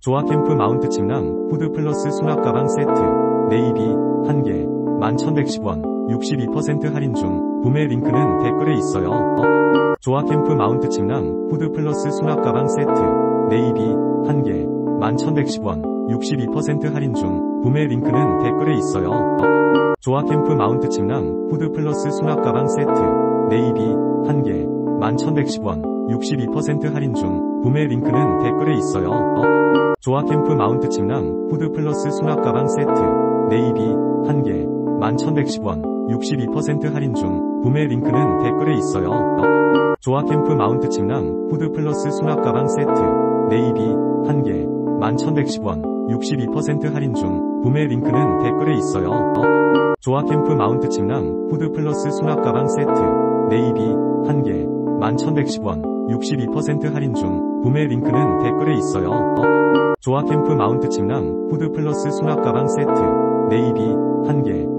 조화 캠프 마운트 침낭 후드 플러스 수납 가방 세트 네이비 1개 11,110원 62% 할인 중 구매 링크는 댓글에 있어요. 조화 캠프 마운트 침낭 후드 플러스 수납 가방 세트 네이비 1개 11,110원 62% 할인 중 구매 링크는 댓글에 있어요. 조화 캠프 마운트 침낭 후드 플러스 수납 가방 세트 네이비 1개 11,110원 62% 할인 중 구매 링크는 댓글에 있어요. 조화 캠프 마운트 침낭 후드 플러스 수납 가방 세트 네이비 1개 11,110원 62% 할인 중 구매 링크는 댓글에 있어요. 조화 캠프 마운트 침낭 후드 플러스 수납 가방 세트 네이비 1개 11,110원 62% 할인 중 구매 링크는 댓글에 있어요. 조화 캠프 마운트 침낭 후드 플러스 수납 가방 세트 네이비 1개 11,110원 62% 할인 중 구매 링크는 댓글에 있어요. 조화 캠프 마운트 침낭 후드 플러스 수납 가방 세트 네이비 1개